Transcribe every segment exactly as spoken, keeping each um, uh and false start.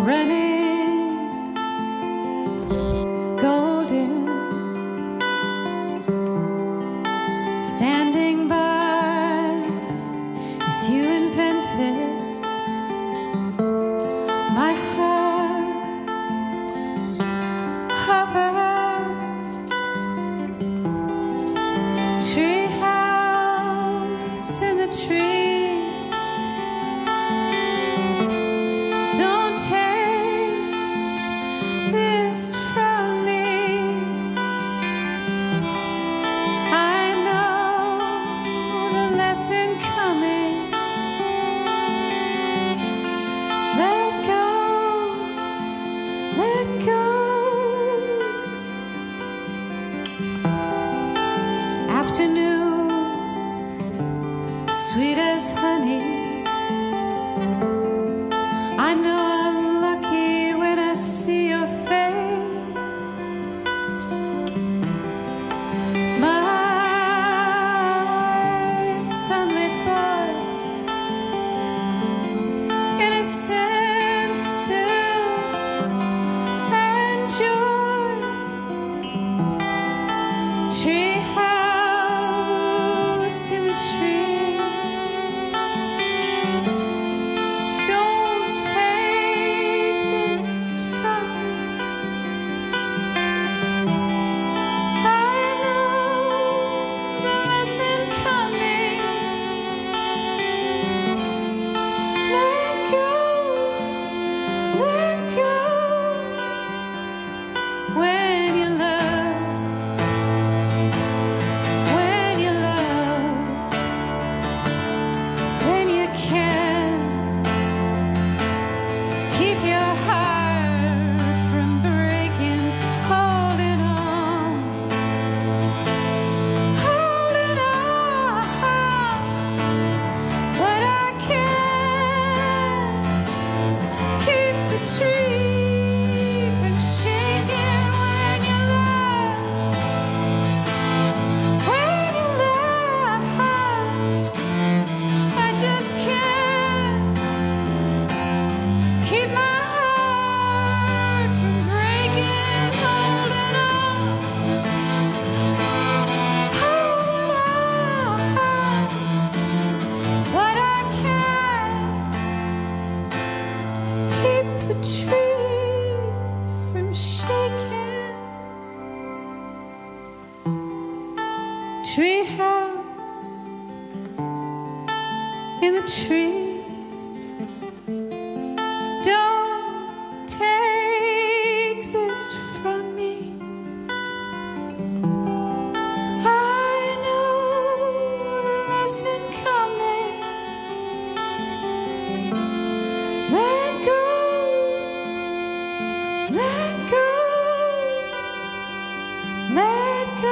running golden, standing by as you invented my heart hovers, treehouse in the tree. Afternoon, sweet as honey. I know I'm lucky when I see your face. My sunlit boy, innocent still and joy. Treehouse in the tree. Don't take this from me. I know the lesson coming. Let go, let go. When you love, when you love, then you can keep your heart from breaking. Holding on, holding on, but I can't keep the tree from shaking. When you love, when you love, I just can't keep my heart from breaking. Holding on, holding on, but I can't keep the tree from shaking. Treehouse in the trees. Don't take this from me. I know the lesson coming. Let go, let go, let go.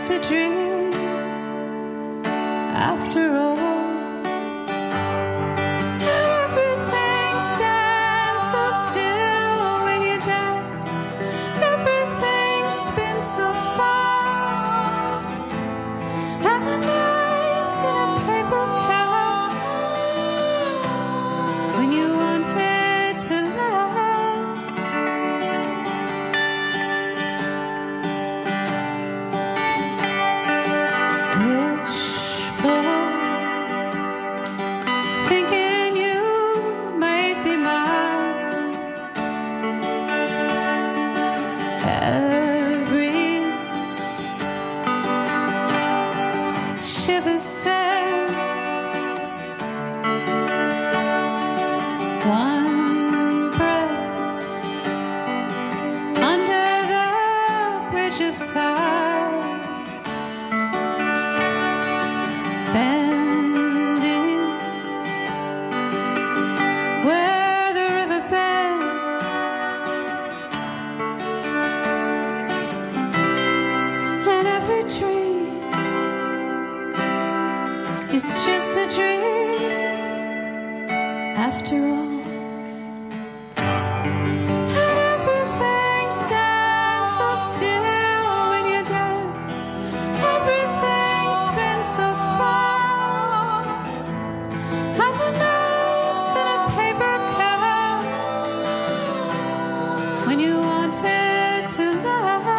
just a dream after all. Everything stands so still when you dance. Everything spins so far, and the nights in a paper cup when you want it to last. Wishful, thinking you might be mine. Every shiver says one breath under the bridge of sighs, bending where the river bends, and every dream is just a dream after all. And everything stands so still when you dance. Everything spins so far, and the nights in a paper cup when you want it to last.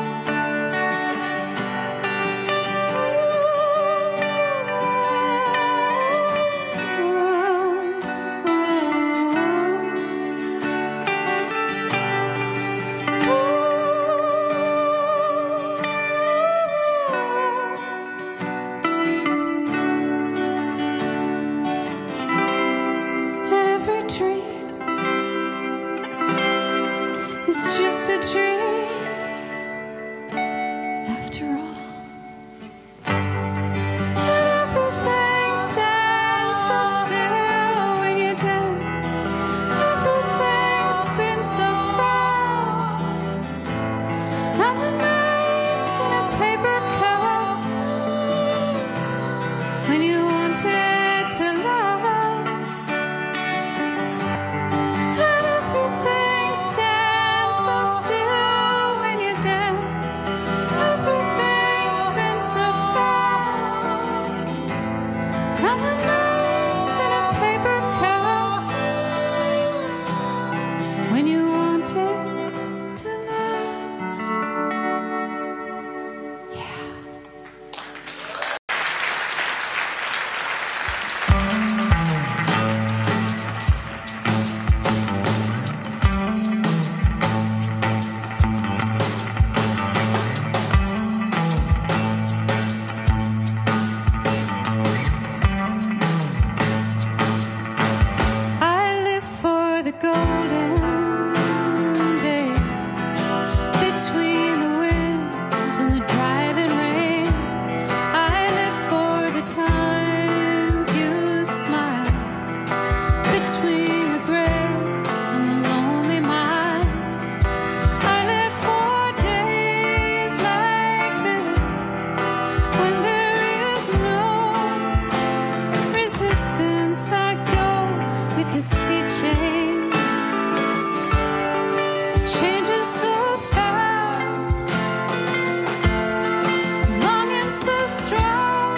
And every dream is just a dream after all. And everything stands so still when you dance. Everything spins so fast, and the nights in a paper cup when you want it to last. And everything stands so still when you dance. Everything spins so fast, and the nights in a paper cup when you want it to last. Yeah. I live for the golden days between the winds and the driving rain. I live for the times you smile between the gray and the lonely mile. I live for days like this when there is no resistance. I go with the sea change, changes so fast, longing so strong.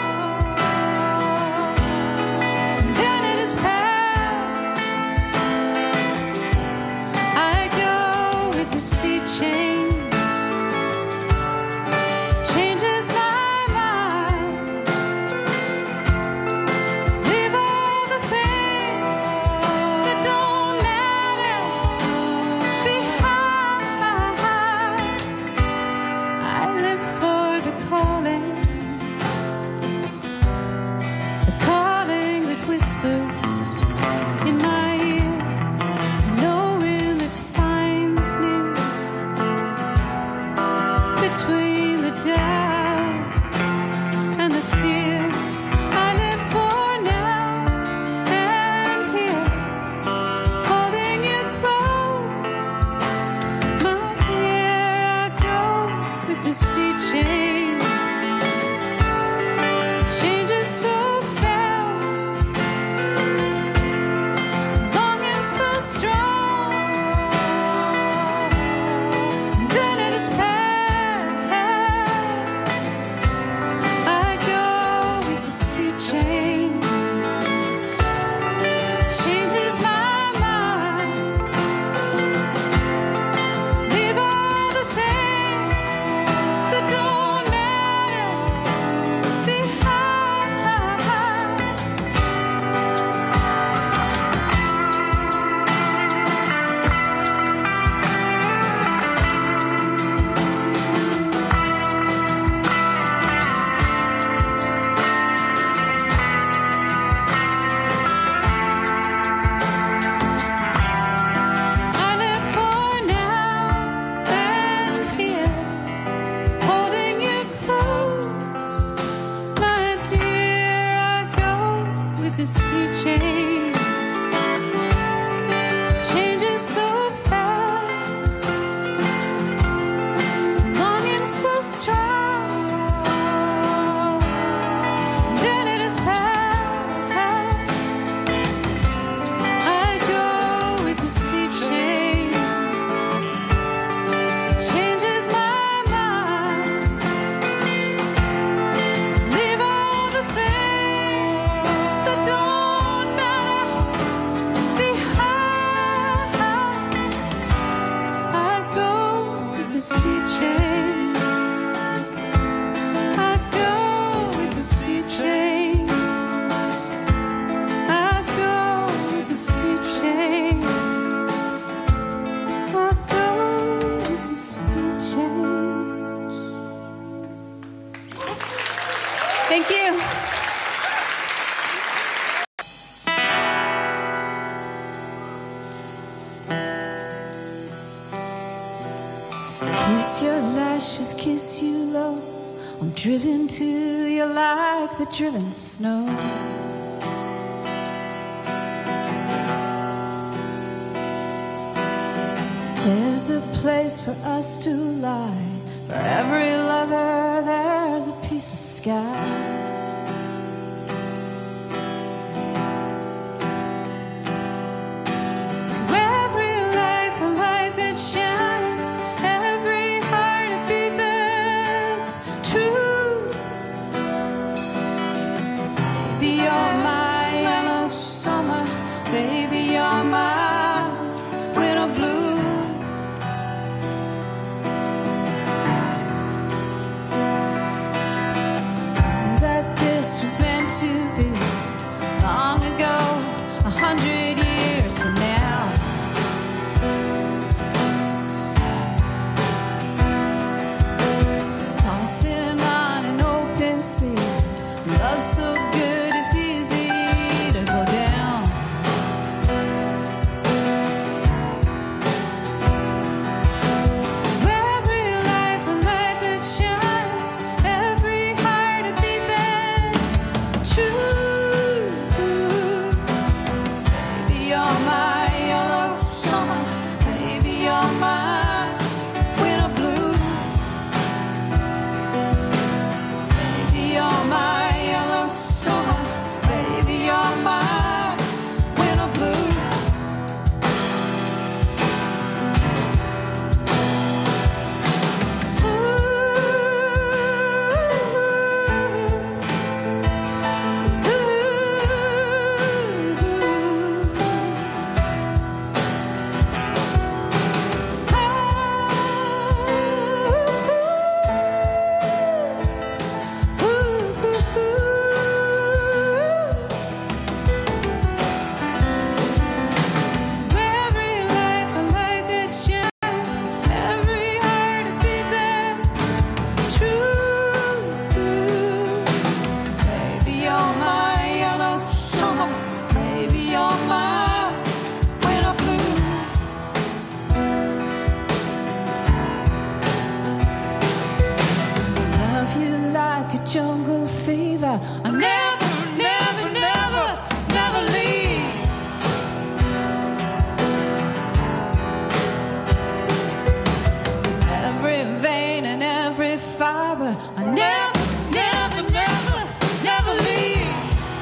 Then it is past. I go with the sea change, changes my mind. Leave all the things that don't matter behind. I live for the calling, the calling that whispers in my ear, knowing that finds me between the doubts and the fears. I live for now and here, holding you close, my dear. I go with the sea change, sea change. I go with the sea change. I go with the sea change. I go with the sea change. Thank you. Kiss your lashes, kiss you low. I'm driven to you like the driven snow. There's a place for us to lie. For every lover, there's a piece of sky. Jungle fever. I never, never, never, never leave. Every vein and every fiber. I never, never, never, never leave.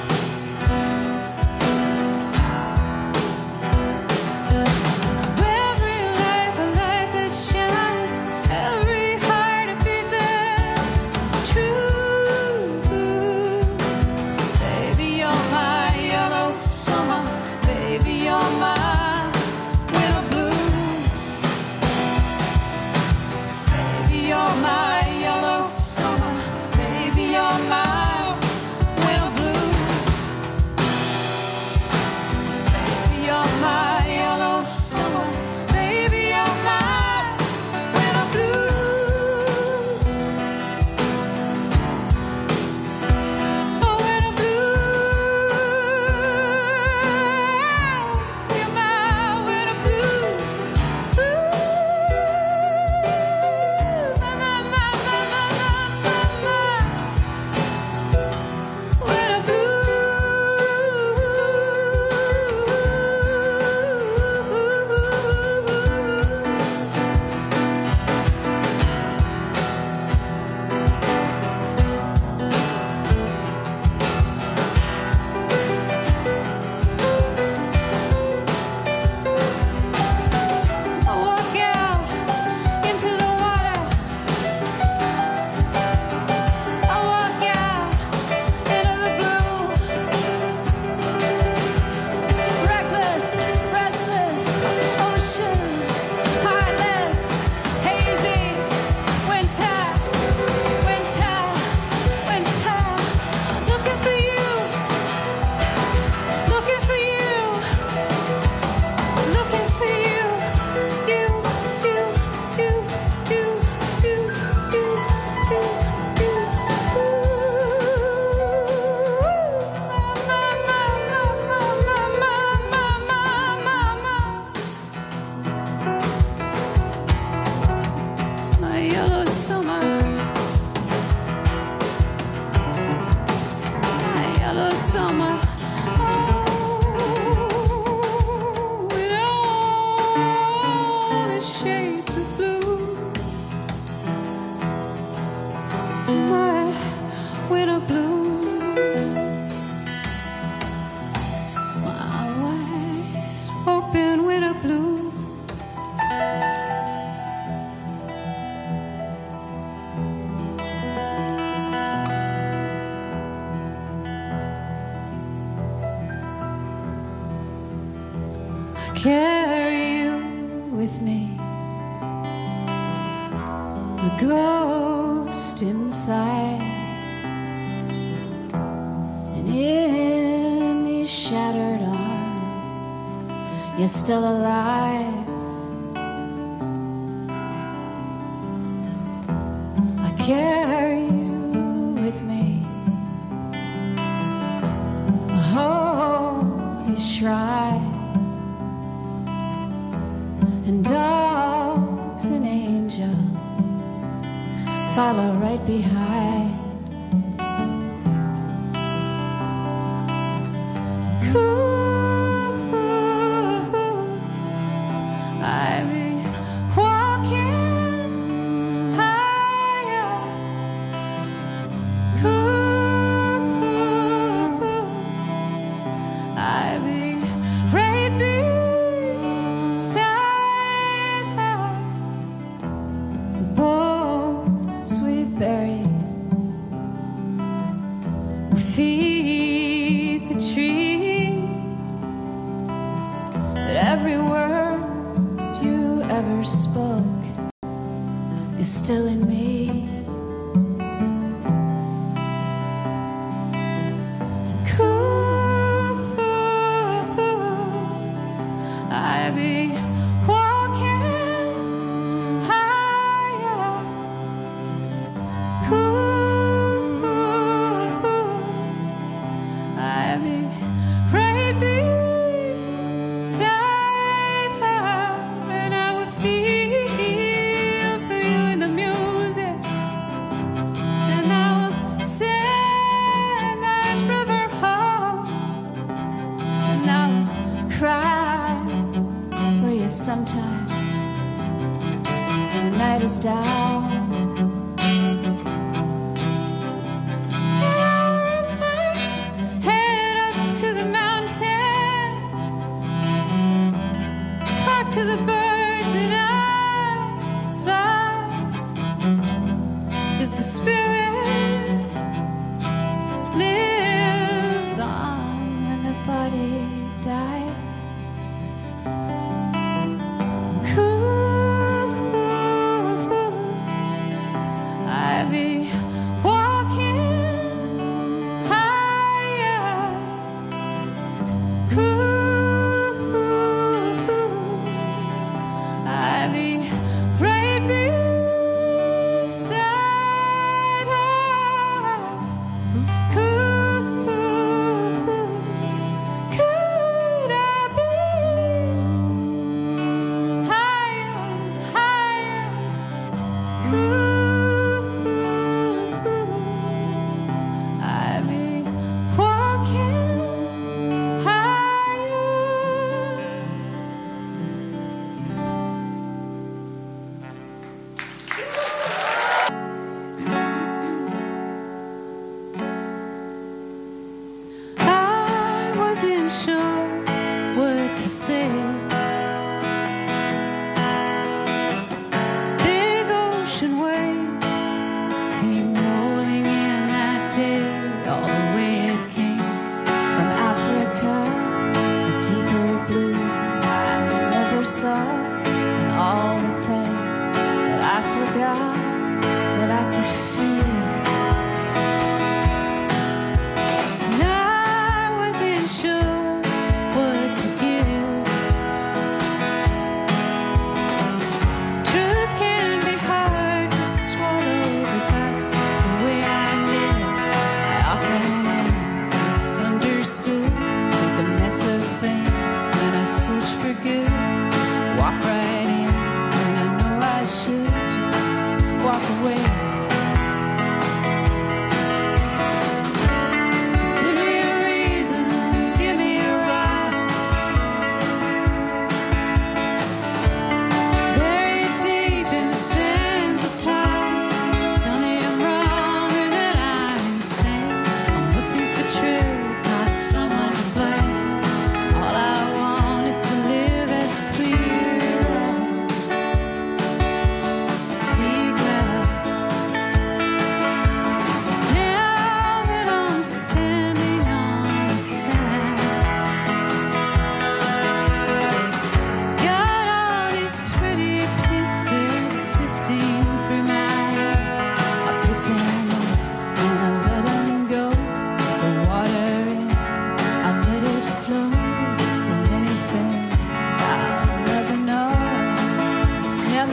To every life, a light that shines. Every heart a beat that's true. my winter blue, my wide open winter blue. Carry you with me, a ghost inside, and in these shattered arms, you're still alive. I carry you with me, a holy shrine. And dogs and angels follow right behind. Cool, I be walking higher. Cool, I be right beside. Buried, feed the trees, but every word you ever spoke is still in me. Cool, I be walking higher. Cool, I be right beside her, and I would feel for you in the music, and I will send that river home, and I will cry for you sometime when the night is down. To the birds and I fly, 'cause the spirit lives on when the body dies. Cool, I be walking higher. Cool,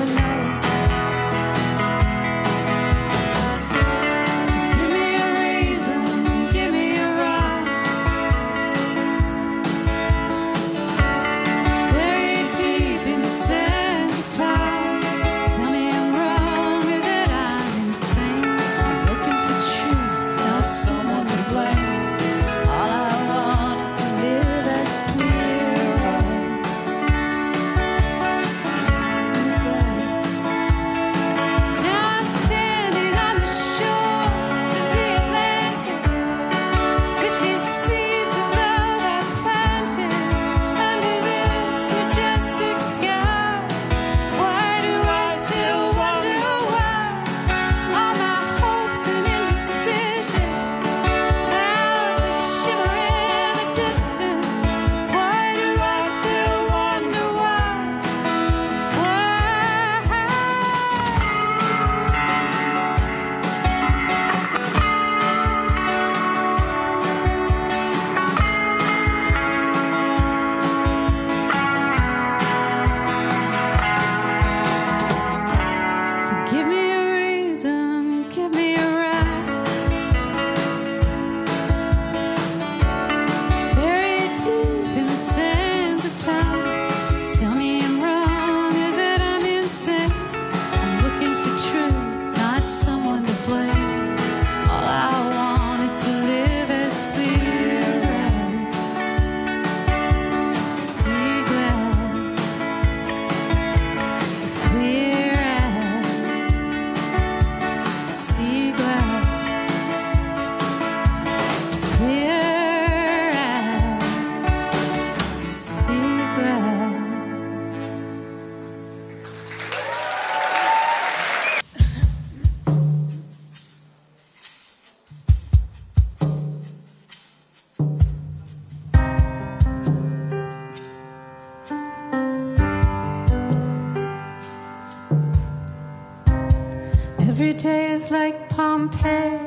Every day is like Pompeii,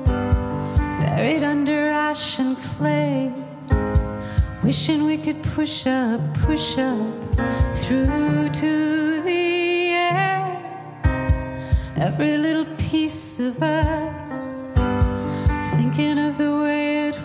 buried under ash and clay, wishing we could push up, push up through to the air. Every little piece of us thinking of the way it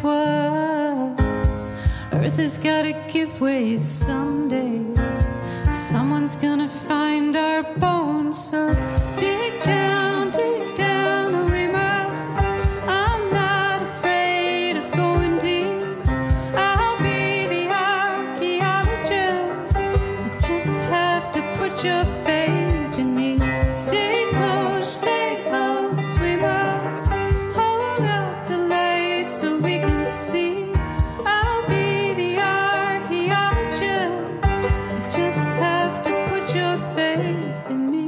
was. Earth has gotta give way someday. Someone's gonna find our bones, so dig down, dig down, we must. I'm not afraid of going deep. I'll be the archaeologist. You just have to put your faith in me. Stay close, stay close, we must. Hold up the light so we can see. I'll be the archaeologist. You just have to put your faith in me.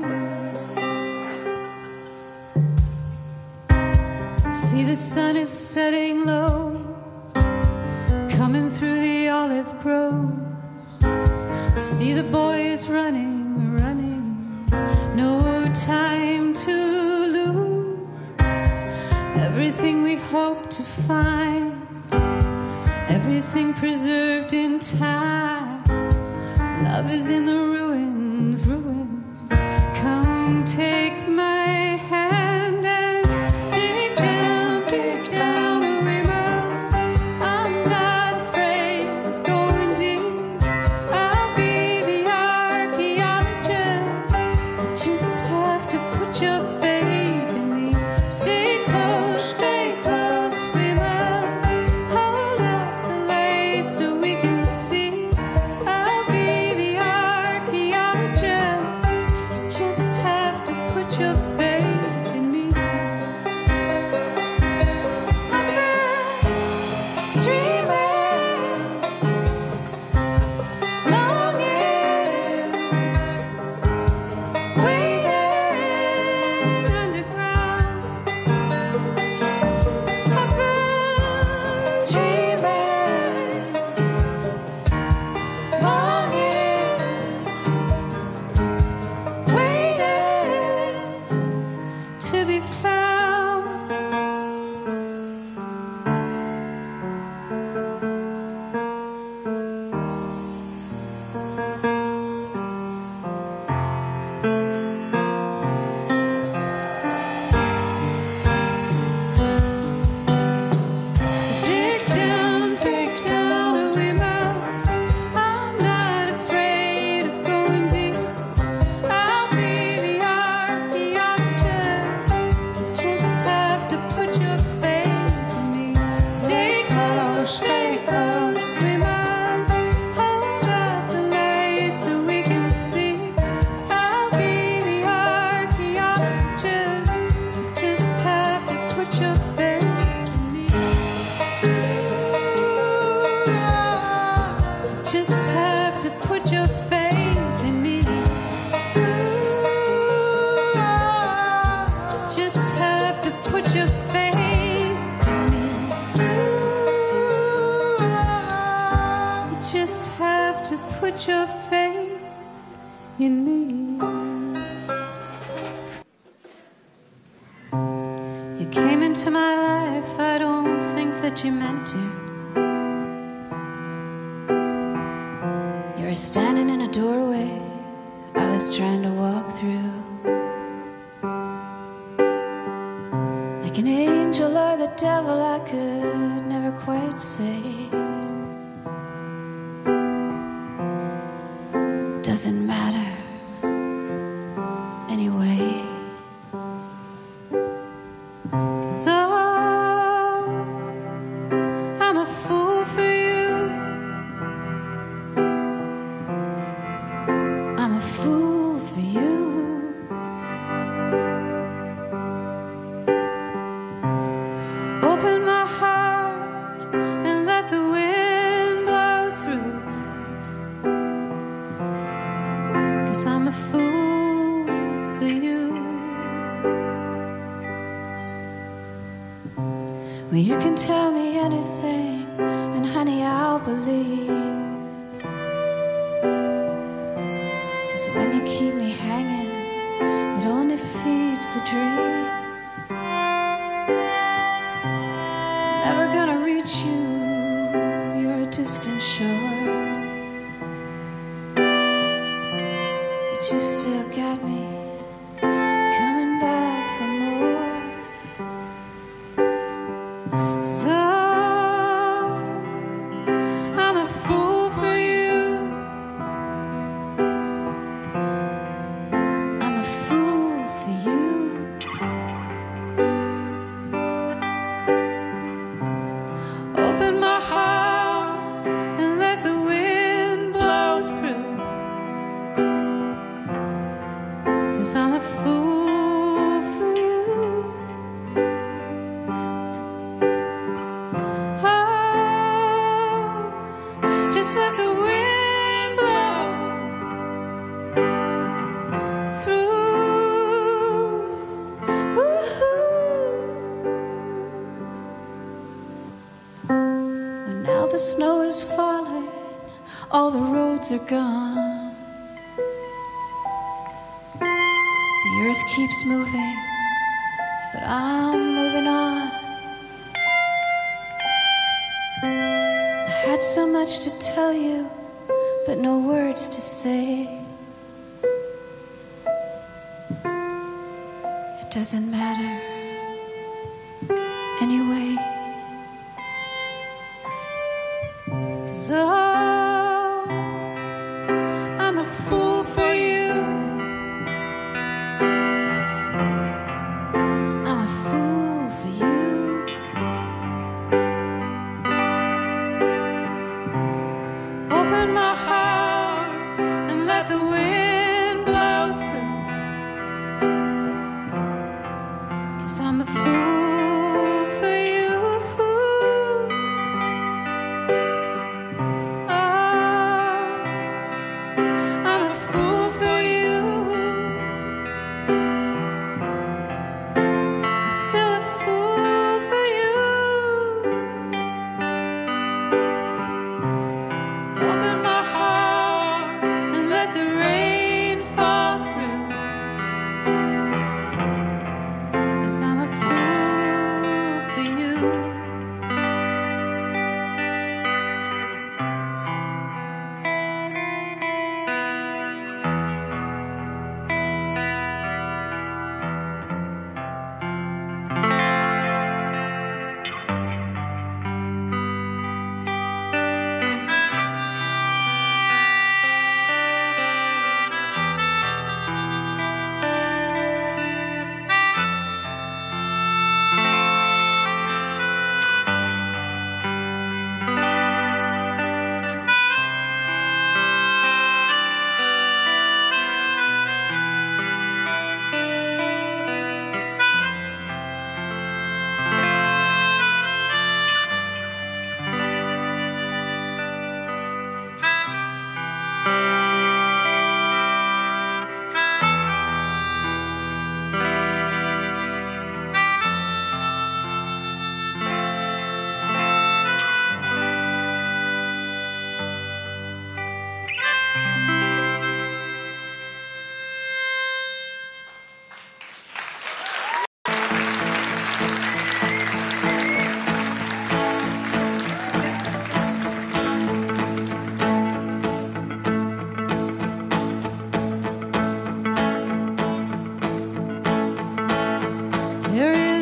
See, the sun is setting low, coming through the olive groves. See the boys running, running, no time to lose. Everything we hope to find, everything preserved in time. Love is in the ruins, ruins. Come take my hand and dig down, dig down, we must. I'm not afraid of going deep. I'll be the archaeologist. You just have to put your faith in me. Stay close, stay close, we must. Hold up the light so we can see. I'll be the archaeologist. You just have to put your faith in me. I'm not dreaming, longing, waiting. put your faith in me. You just have to put your faith in me. You came into my life, I don't think that you meant to. You were standing in a doorway I was trying to walk through. Like an angel or the devil, I could never quite say. Doesn't matter anyway. 'Cause oh, I'm a fool for you. I'm a fool for you. Open my heart and let the wind blow through. 'Cause I'm a fool for you. Well, you can tell me anything, and honey, I'll believe. 'Cause when you keep me hanging, it only feeds the dream. Never gonna reach you, you're a distant shore. But you still got me coming back for more. So I'm a fool for you. I'm a fool for you. Open my heart and let the wind blow through. 'Cause I'm a fool for you. Oh, just let the wind blow through. Ooh. Well, now the snow is falling, all the roads are gone. The earth keeps moving, but I'm moving on. I had so much to tell you, but no words to say. It doesn't matter anyway. 'Cause oh, I'm a fool for you. I'm a fool for you. Open my heart and let the wind blow through. 'Cause I'm a fool for you.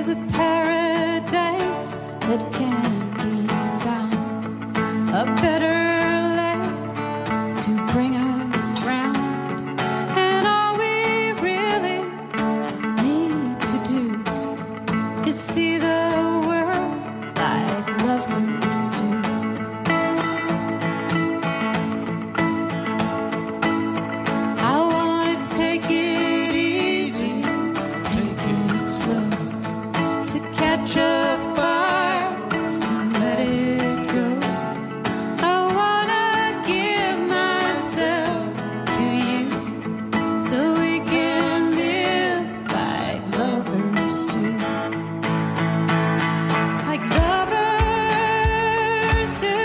is a paradise that can't be found, a better life to bring us round. And all we really need to do is see the world like lovers do. I wanna take it easy, take it slow, to catch a fire and let it go. I wanna give myself to you so we can live like lovers do. Like lovers do.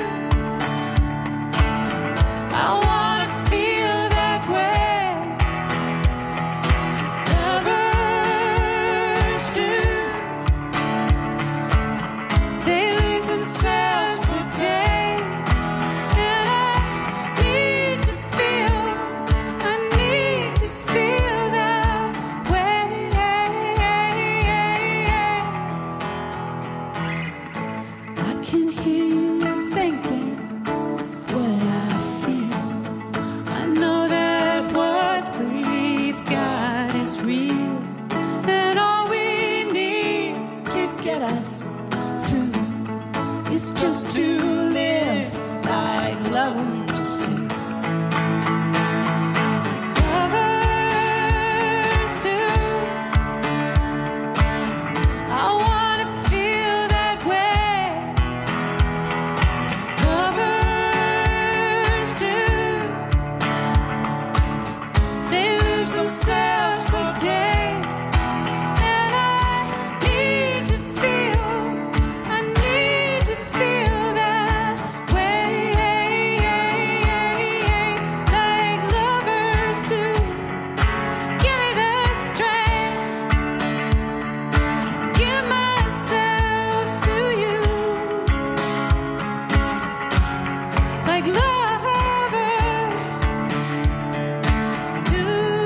I wanna feel that way. Lovers do. They lose themselves for days, and I need to feel, I need to feel that way. I can hear you thinking what I feel. I know that what we've got is real, and all we need to get us through is just to live like lovers do. Lovers do. I wanna feel that way. Lovers do. They lose themselves for days, and I need to feel, I need to feel that way, like lovers do. Give me the strength to give myself to you, like lovers do.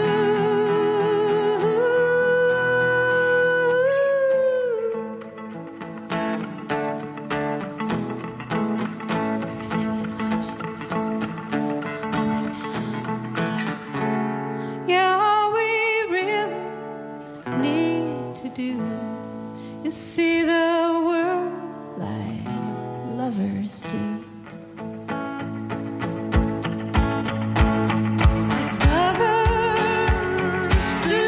Yeah, all we really need to do is see the world like lovers do. Like lovers do.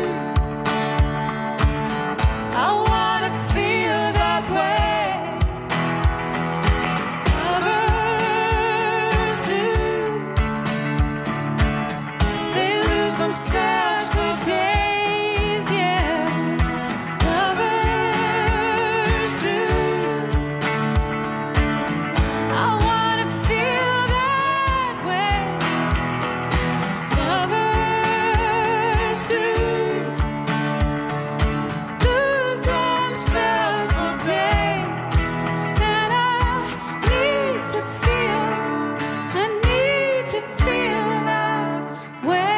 I wanna feel that way. Lovers do. They lose themselves for days, yeah. Lovers do. I wanna feel that way. Lovers do. Lose themselves for days, and I need to feel, I need to feel that way.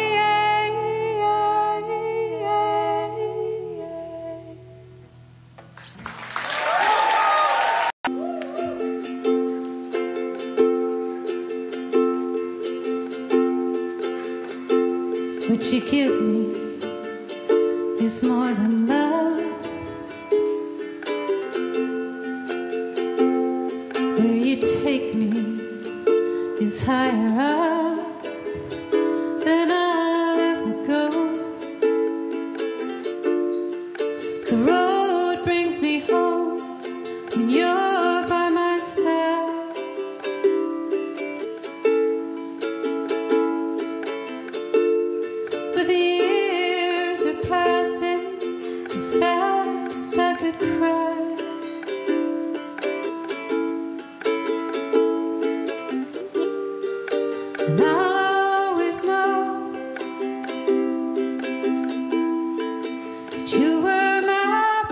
What you give me is more than love. Where you take me is higher up than I'll ever go. The road brings me home when you're by my side. But the years are passing so fast I could cry. And I'll always know that you were my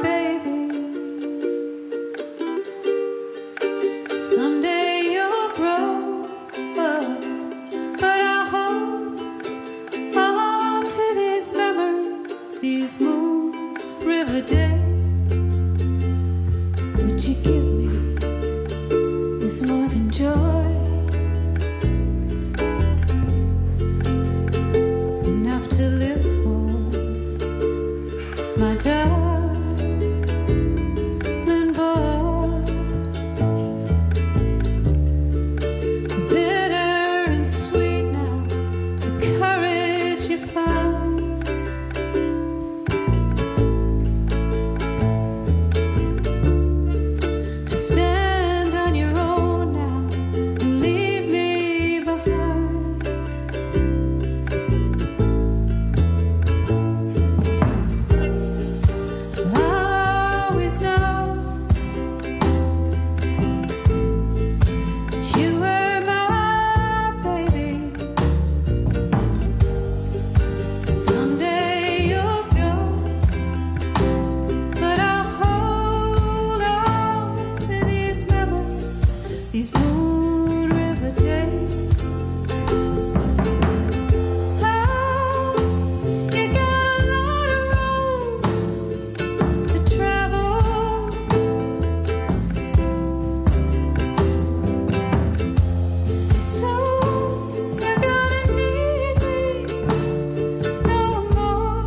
river days. What you give me is more than joy, enough to live for, my darling boy. The bitter and sweet now, the courage you found. To stand on your own now and leave me behind. I'll always know that you were my baby. Someday you'll go, but I'll hold on to these memories, these Moon River days. Oh, you got a lot of roads to travel, so you're gonna need me no more.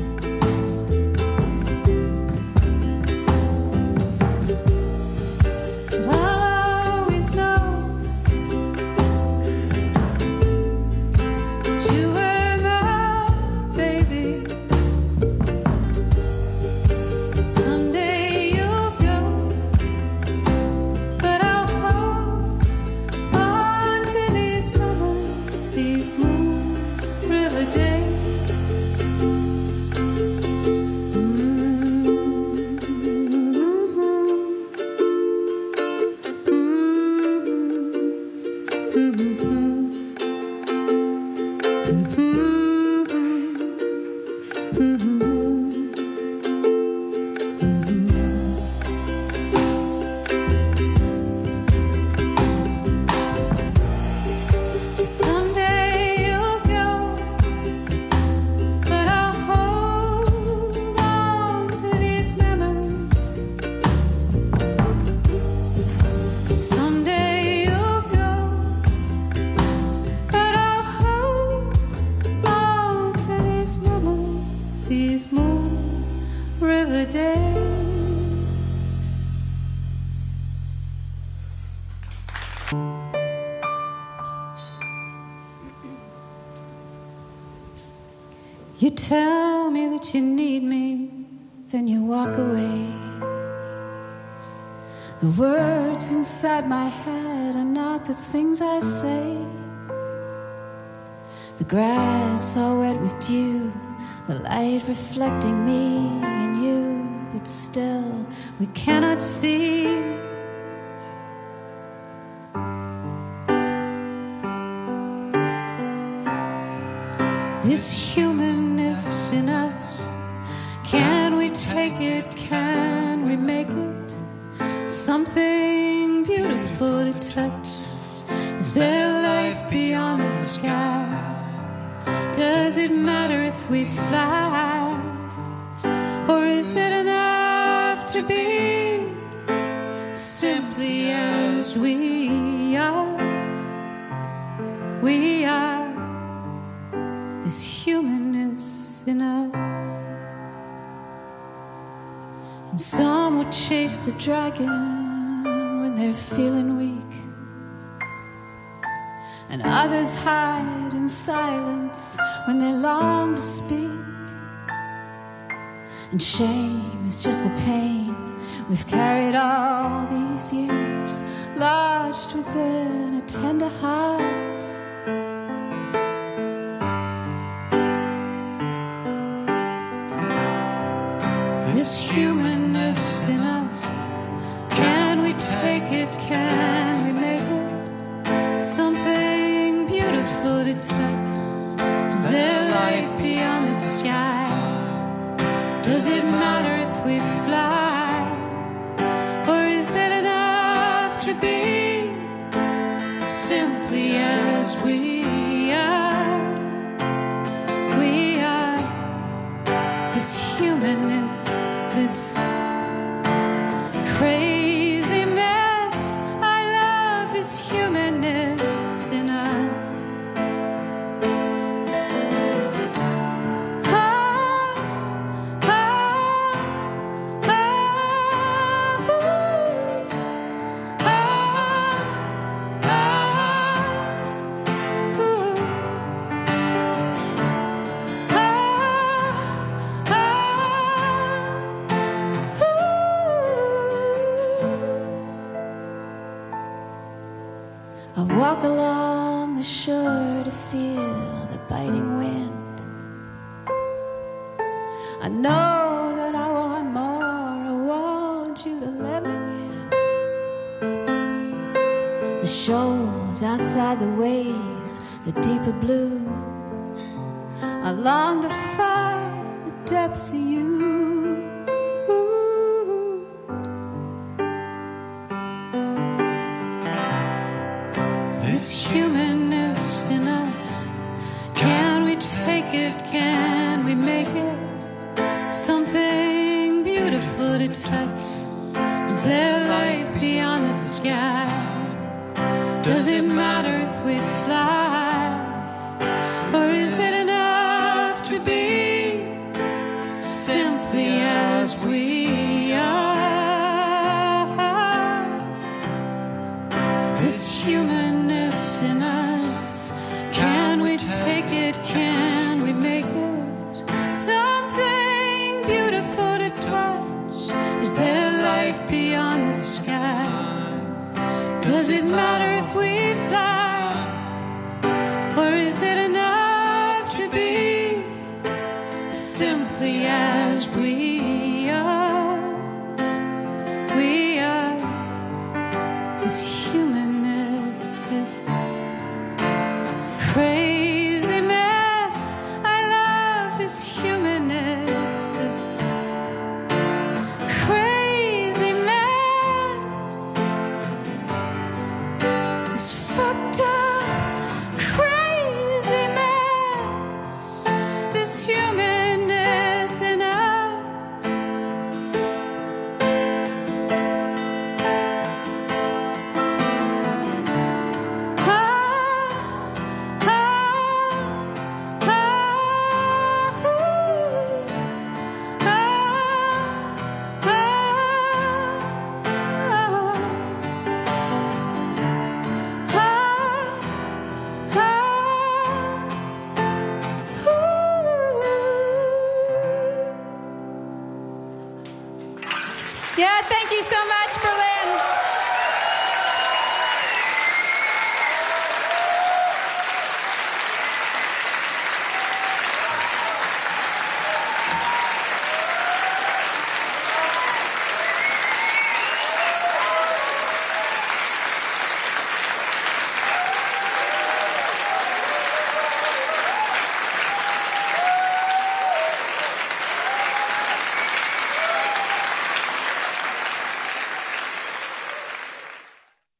But I'll always know that you were my baby. Someday you'll go, but I'll hold on to these memories, these Moon River days. Someday you'll go, but I'll hold on to these memories. Someday you'll go, but I'll hold on to these memories, these Moon River days. You tell me that you need me, then you walk away. The words inside my head are not the things I say. The grass all wet with dew, the light reflecting me and you, but still we cannot see. This humanness in us, can we take it? Can we make it something beautiful to touch? Is there life beyond the sky? Does it matter if we fly? Or is it enough to be simply as we are? We are this humanness in us. And some will chase the dragon when they're feeling weak, and others hide in silence when they long to speak. And shame is just the pain we've carried all these years, lodged within a tender heart. This humanness in us, can we take it? Can we make it something beautiful to touch? Is there life beyond the sky? Does it matter if we fly? Or is it enough to be simply as we are? We are this humanness this crazy mess. I love this humanness in us. I walk along the shore to feel the biting wind. I know that I want more. I want you to let me in. The shoals outside the waves, the deeper blue. I long to find the depths of you. This humanness in us, can we take it, can we make it something beautiful to touch? Is there life beyond the sky? Does it matter if we fly? Or is it enough to be simply as we are? This humanness in us, can we take it, can we make it something beautiful to touch? Is there life beyond the sky? Does it matter if we fly? Or is it enough to be simply as we are? We are this humanness, this crazy mess. I love this humanness, this crazy mess, this fucked up crazy mess, this humanness in us. Yeah, thank you so much.